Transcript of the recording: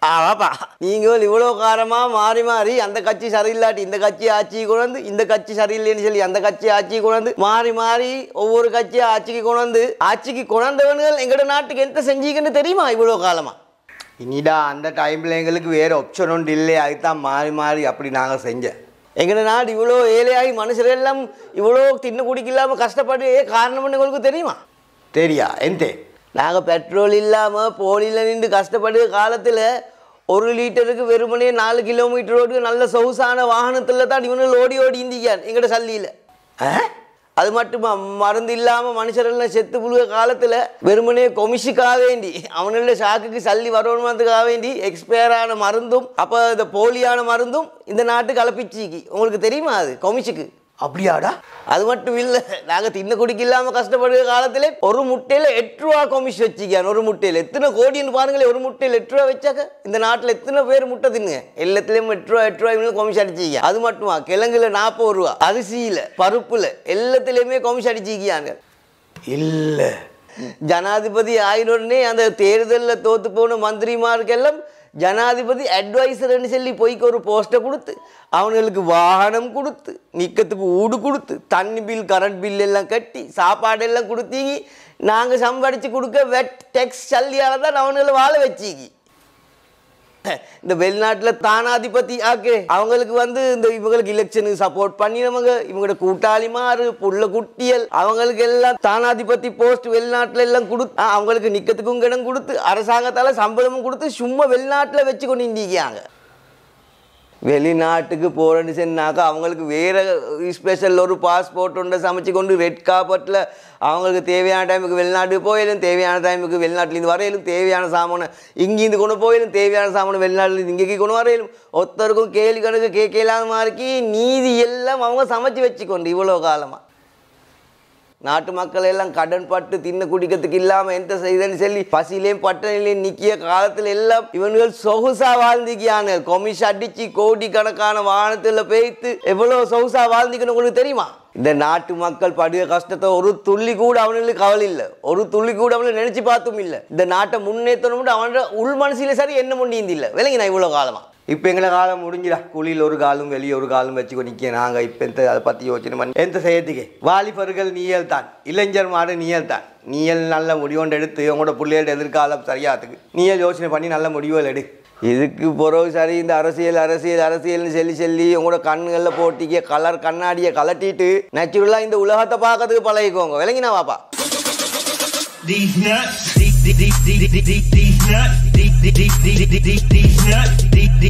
ஆமாப்பா நீங்கள் இவ்வளோ காரமாக மாறி மாறி அந்த கட்சி சரியில்லாட்டி இந்த கட்சி ஆட்சிக்கு கொண்டு இந்த கட்சி சரியில்லைன்னு சொல்லி அந்த கட்சி ஆட்சிக்கு கொண்டு மாறி மாறி ஒவ்வொரு கட்சியை ஆட்சிக்கு கொண்டவனுகள் எங்களோட நாட்டுக்கு என்ன செஞ்சீங்கன்னு தெரியுமா இவ்வளோ காலமாக? இனிடா அந்த டைமில் எங்களுக்கு வேறு ஆப்ஷன் ஒன்று இல்லை, அதுதான் மாறி மாறி அப்படி நாங்கள் செஞ்சேன். எங்களோட நாடு இவ்வளோ ஏழையாகி மனுஷர் எல்லாம் இவ்வளோ தின்னு குடிக்கலாமல் கஷ்டப்பட்டு காரணம்னு உங்களுக்கு தெரியுமா? தெரியா எந்த நாங்கள் பெட்ரோல் இல்லாமல் போலியில் நின்று கஷ்டப்படுற காலத்தில் 1 லிட்டருக்கு வெறுமனே 4 கிலோமீட்டர் ரோடு நல்ல சொகுசான வாகனத்தில் தான் இவனுகள் ஓடி இந்திக்கான் எங்கள்ட சல்லியில். அது மட்டுமா மருந்து இல்லாமல் மனுஷரெல்லாம் செத்து புழுக காலத்தில் வெறுமனே கொமிஷுக்காக வேண்டி அவனோட ஷாக்குக்கு சல்லி வரணுமாதுக்காக வேண்டி எக்ஸ்பயரான மருந்தும் அப்போ இந்த போலியான மருந்தும் இந்த நாட்டுக்கு கலப்பிச்சிக்கு உங்களுக்கு தெரியுமா? அது கொமிஷுக்கு அப்படியாடா? அது மட்டும் இல்லை, நாங்கள் தின்ன குடிக்க இல்லாமல் கஷ்டப்படுற காலத்தில் ஒரு முட்டையில் 8 ரூபா கொமிஷன் வச்சுக்கான். ஒரு முட்டையில் எத்தனை கோடின்னு பாருங்களேன். ஒரு முட்டையில் 8 ரூபா வச்சாக்க இந்த நாட்டில் எத்தனை பேர் முட்டை தின்னுங்க? எல்லாத்துலேயும் 8 ரூபா கொமிஷன் அடிச்சிக்க. அது மட்டுமா கிழங்குல 40 ரூபா, அரிசியில் பருப்பில் எல்லாத்துலேயுமே கொமிஷன் அடிச்சிக்காங்க. இல்லை ஜனாதிபதி ஆயினோடனே அந்த தேர்தலில் தோற்று போன மந்திரிமாருக்கெல்லாம் ஜனாதிபதி அட்வைசர்னு சொல்லி போய்க்கு ஒரு போஸ்ட்டை கொடுத்து அவங்களுக்கு வாகனம் கொடுத்து நிற்கிறதுக்கு ஊடு கொடுத்து தண்ணி பில் கரண்ட் பில் எல்லாம் கட்டி சாப்பாடெல்லாம் கொடுத்தீங்க. நாங்கள் சம்பாதிச்சு கொடுக்க வெட் டெக்ஸ் சல்லியால் தான் அவங்களை வாழ வச்சிக்கி. இந்த வெளிநாட்டில் தானாதிபதி அவங்களுக்கு இந்த இவங்களுக்கு எலெக்ஷனுக்கு சப்போர்ட் பண்ணினவங்க இவங்களோட கூட்டாளிமாறு புள்ள குட்டியல் அவங்களுக்கு எல்லாம் தானாதிபதி போஸ்ட் வெளிநாட்டில் எல்லாம் கொடுத்து அவங்களுக்கு நிற்கிறதுக்கும் இடம் கொடுத்து அரசாங்கத்தால் சம்பளமும் கொடுத்து சும்மா வெளிநாட்டில் வச்சு கொண்டு இந்திக்காங்க. வெளிநாட்டுக்கு போகிறேன்னு சொன்னாக்கா அவங்களுக்கு வேறு ஸ்பெஷல் ஒரு பாஸ்போர்ட் ஒன்றை சமைச்சு கொண்டு ரெட் கார்பெட்டில் அவங்களுக்கு தேவையான டைமுக்கு வெளிநாட்டுக்கு போயிடும், தேவையான டைமுக்கு வெளிநாட்டிலேருந்து வரையிலும், தேவையான சாமானை இங்கேருந்து கொண்டு போயிடும், தேவையான சாமானை வெளிநாட்டிலேருந்து இங்கேக்கு கொண்டு வரையிலும், ஒருத்தருக்கும் கேள்வி கணக்கு கேட்கலாத மாதிரிக்கு நீதி எல்லாம் அவங்க சமைச்சு வச்சுக்கொண்டு இவ்வளோ காலமாக நாட்டு மக்கள் எல்லாம் கடன் பட்டு தின்ன குடிக்கிறதுக்கு இல்லாமல் எந்த செய்தன்னு சொல்லி பசியிலேயும் பட்டணிலையும் நிற்கிய காலத்தில் எல்லாம் இவன்கள் சொகுசா வாழ்ந்துக்கியானு கொமிஷன் அடித்து கோடி கணக்கான வாகனத்தில் பேய்த்து எவ்வளோ சொகுசா வாழ்ந்துக்கணும் உங்களுக்கு தெரியுமா? இந்த நாட்டு மக்கள் படுக கஷ்டத்தை ஒரு துள்ளி கூட அவனுக்கு கவலை இல்லை, ஒரு துள்ளி கூட அவனை நினச்சி பார்த்தும் இல்லை. இந்த நாட்டை முன்னேற்றணும் அவனோட உள் மனசில சரி என்ன முடியுது இல்லை விளங்கி நான் இவ்வளோ காலமாக. இப்போ எங்களை காலம் முடிஞ்சிடா, குழியில் ஒரு காலும் வெளியே ஒரு காலும் வச்சுக்கோ நிற்க. நாங்கள் இப்போ அதை பற்றி யோசனை பண்ணி எந்த செய்யறதுக்கு வாலிபர்கள் நீயல் தான், இளைஞர் மாடு நீயல் தான். நீயல் நல்ல முடிவுண்டு எடுத்து உங்களோட பிள்ளையோட எதிர்காலம் சரியாத்துக்கு நீயல் யோசனை பண்ணி நல்ல முடிவுகள் எடு. இதுக்கு பிறகு சரி இந்த அரசியல்னு சொல்லி உங்களோட கண்களில் போட்டிக்க கலர் கண்ணாடியை கலட்டிட்டு நேச்சுரலாக இந்த உலகத்தை பார்க்கறதுக்கு பழகிக்கோங்க விளங்கினா வாப்பா. These nuts, these nuts, these nuts, these nuts, these nuts.